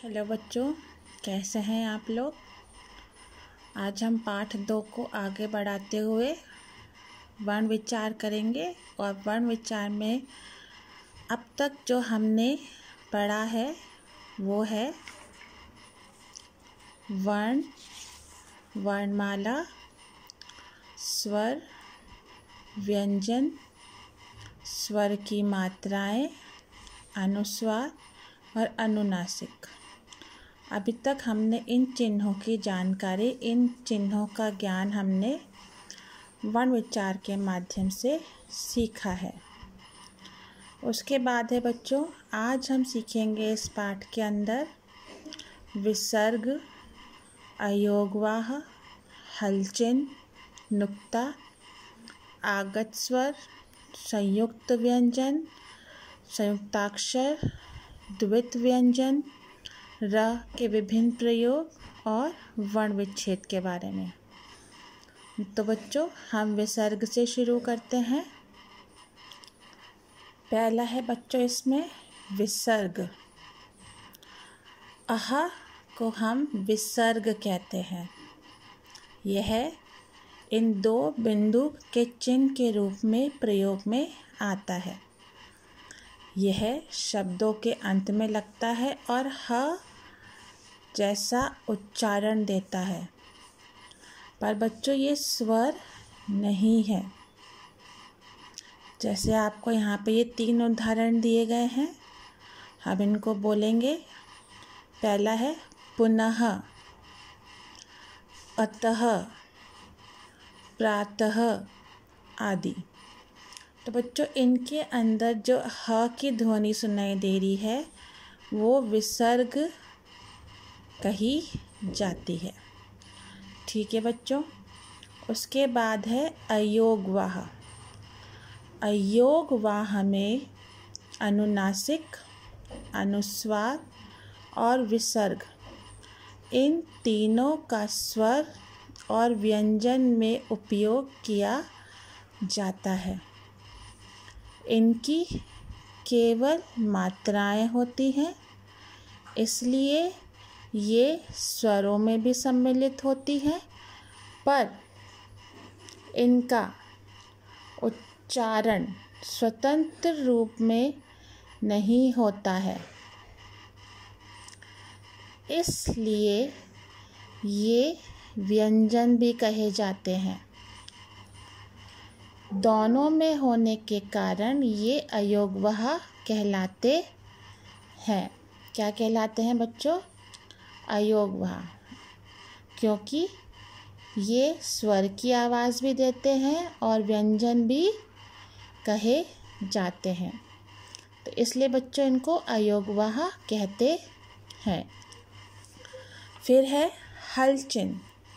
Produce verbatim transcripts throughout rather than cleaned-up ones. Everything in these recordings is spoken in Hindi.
हेलो बच्चों, कैसे हैं आप लोग। आज हम पाठ दो को आगे बढ़ाते हुए वर्ण विचार करेंगे और वर्ण विचार में अब तक जो हमने पढ़ा है वो है वर्ण, वर्णमाला, स्वर, व्यंजन, स्वर की मात्राएं, अनुस्वार और अनुनासिक। अभी तक हमने इन चिन्हों की जानकारी, इन चिन्हों का ज्ञान हमने वर्ण विचार के माध्यम से सीखा है। उसके बाद है बच्चों, आज हम सीखेंगे इस पाठ के अंदर विसर्ग, अयोगवाह, हलचिन्ह, नुक्ता, आगत स्वर, संयुक्त व्यंजन, संयुक्ताक्षर, द्वित व्यंजन, र के विभिन्न प्रयोग और वर्ण विच्छेद के बारे में। तो बच्चों, हम विसर्ग से शुरू करते हैं। पहला है बच्चों इसमें विसर्ग। अह को हम विसर्ग कहते हैं। यह इन दो बिंदु के चिन्ह के रूप में प्रयोग में आता है। यह शब्दों के अंत में लगता है और ह जैसा उच्चारण देता है, पर बच्चों ये स्वर नहीं है। जैसे आपको यहाँ पे ये तीन उदाहरण दिए गए हैं, हम इनको बोलेंगे। पहला है पुनः, अतः, प्रातः आदि। तो बच्चों इनके अंदर जो ह की ध्वनि सुनाई दे रही है वो विसर्ग कही जाती है। ठीक है बच्चों। उसके बाद है अयोगवाह। अयोगवाह में अनुनासिक, अनुस्वार और विसर्ग, इन तीनों का स्वर और व्यंजन में उपयोग किया जाता है। इनकी केवल मात्राएं होती हैं, इसलिए ये स्वरों में भी सम्मिलित होती हैं, पर इनका उच्चारण स्वतंत्र रूप में नहीं होता है। इसलिए ये व्यंजन भी कहे जाते हैं। दोनों में होने के कारण ये अयोगवाह कहलाते हैं। क्या कहलाते हैं बच्चों? अयोगवाह, क्योंकि ये स्वर की आवाज़ भी देते हैं और व्यंजन भी कहे जाते हैं। तो इसलिए बच्चों इनको अयोगवाह कहते हैं। फिर है हल चिन्ह।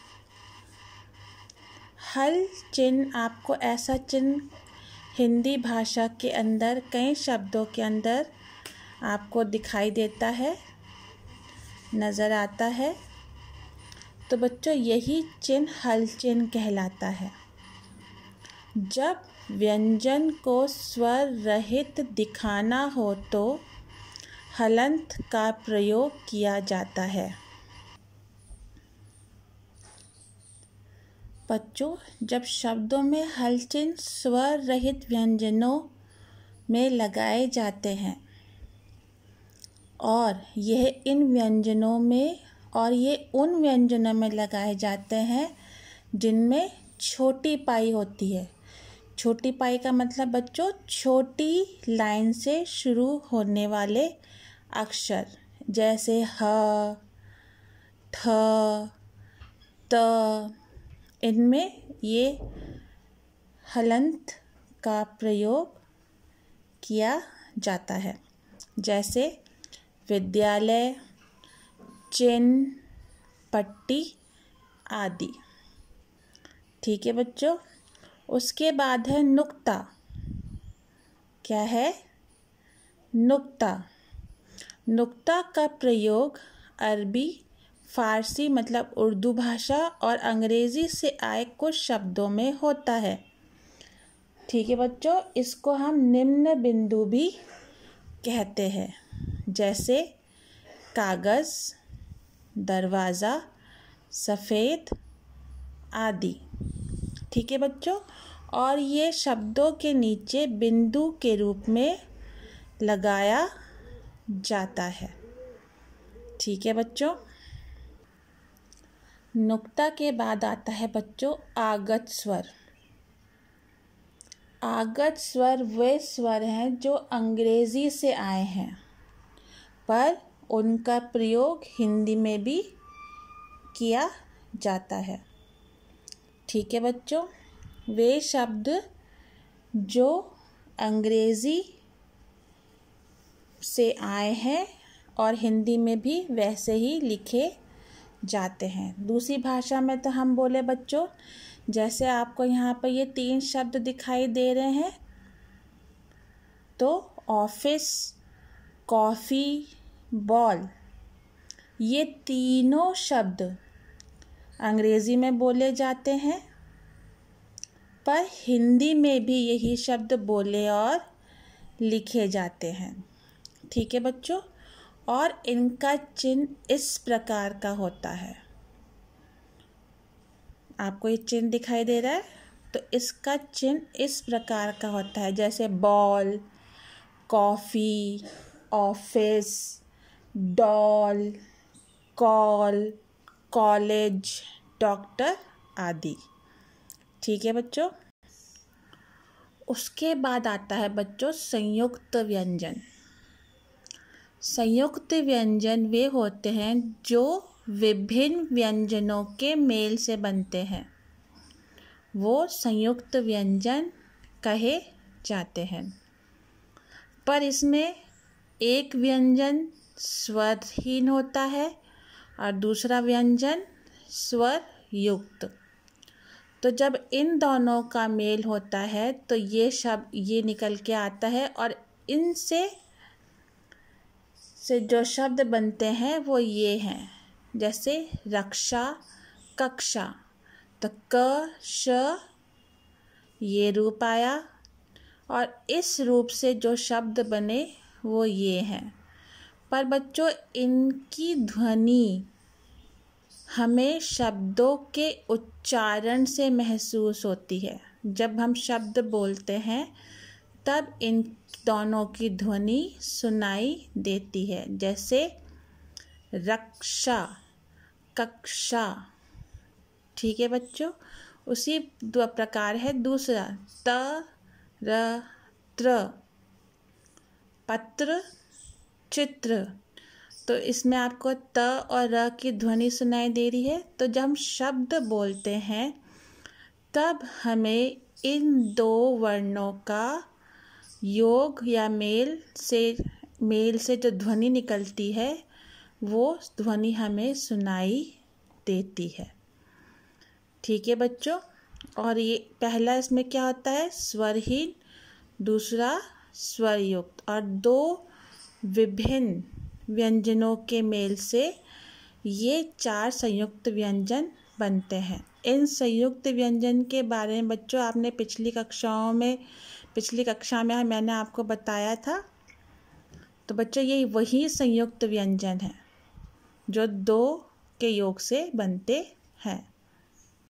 हल चिन्ह आपको ऐसा चिन्ह हिंदी भाषा के अंदर कई शब्दों के अंदर आपको दिखाई देता है, नज़र आता है। तो बच्चों यही चिन्ह हल चिन्ह कहलाता है। जब व्यंजन को स्वर रहित दिखाना हो तो हलंत का प्रयोग किया जाता है। बच्चों जब शब्दों में हल चिन्ह स्वर रहित व्यंजनों में लगाए जाते हैं और यह इन व्यंजनों में और ये उन व्यंजनों में लगाए जाते हैं जिनमें छोटी पाई होती है। छोटी पाई का मतलब बच्चों छोटी लाइन से शुरू होने वाले अक्षर, जैसे ह, ठ, त, इनमें ये हलंत का प्रयोग किया जाता है। जैसे विद्यालय, चिन्ह, पट्टी आदि। ठीक है बच्चों। उसके बाद है नुक्ता। क्या है? नुक्ता। नुक्ता का प्रयोग अरबी, फारसी मतलब उर्दू भाषा और अंग्रेज़ी से आए कुछ शब्दों में होता है। ठीक है बच्चों। इसको हम निम्न बिंदु भी कहते हैं। जैसे कागज़, दरवाज़ा, सफ़ेद आदि। ठीक है बच्चों, और ये शब्दों के नीचे बिंदु के रूप में लगाया जाता है। ठीक है बच्चों, नुक्ता के बाद आता है बच्चों आगत स्वर। आगत स्वर वे स्वर हैं जो अंग्रेज़ी से आए हैं, पर उनका प्रयोग हिंदी में भी किया जाता है। ठीक है बच्चों, वे शब्द जो अंग्रेज़ी से आए हैं और हिंदी में भी वैसे ही लिखे जाते हैं। दूसरी भाषा में तो हम बोले बच्चों, जैसे आपको यहाँ पर ये तीन शब्द दिखाई दे रहे हैं, तो ऑफिस, कॉफ़ी, बॉल, ये तीनों शब्द अंग्रेज़ी में बोले जाते हैं, पर हिंदी में भी यही शब्द बोले और लिखे जाते हैं। ठीक है बच्चों, और इनका चिन्ह इस प्रकार का होता है। आपको ये चिन्ह दिखाई दे रहा है, तो इसका चिन्ह इस प्रकार का होता है, जैसे ball, coffee, office, doll, call, college, doctor आदि। ठीक है बच्चों, उसके बाद आता है बच्चों संयुक्त व्यंजन। संयुक्त व्यंजन वे होते हैं जो विभिन्न व्यंजनों के मेल से बनते हैं, वो संयुक्त व्यंजन कहे जाते हैं। पर इसमें एक व्यंजन स्वरहीन होता है और दूसरा व्यंजन स्वर युक्त। तो जब इन दोनों का मेल होता है तो ये शब्द ये निकल के आता है, और इनसे से जो शब्द बनते हैं वो ये हैं, जैसे रक्षा, कक्षा, तो क श ये रूप आया, और इस रूप से जो शब्द बने वो ये हैं। पर बच्चों इनकी ध्वनि हमें शब्दों के उच्चारण से महसूस होती है। जब हम शब्द बोलते हैं तब इन दोनों की ध्वनि सुनाई देती है, जैसे रक्षा, कक्षा। ठीक है बच्चों, उसी दो प्रकार है दूसरा त, र, त्र, पत्र, चित्र। तो इसमें आपको त और र की ध्वनि सुनाई दे रही है। तो जब हम शब्द बोलते हैं तब हमें इन दो वर्णों का योग या मेल से मेल से जो ध्वनि निकलती है वो ध्वनि हमें सुनाई देती है। ठीक है बच्चों, और ये पहला इसमें क्या होता है स्वरहीन, दूसरा स्वरयुक्त, और दो विभिन्न व्यंजनों के मेल से ये चार संयुक्त व्यंजन बनते हैं। इन संयुक्त व्यंजन के बारे में बच्चों आपने पिछली कक्षाओं में पिछली कक्षा में मैंने आपको बताया था। तो बच्चों ये वही संयुक्त व्यंजन है जो दो के योग से बनते हैं।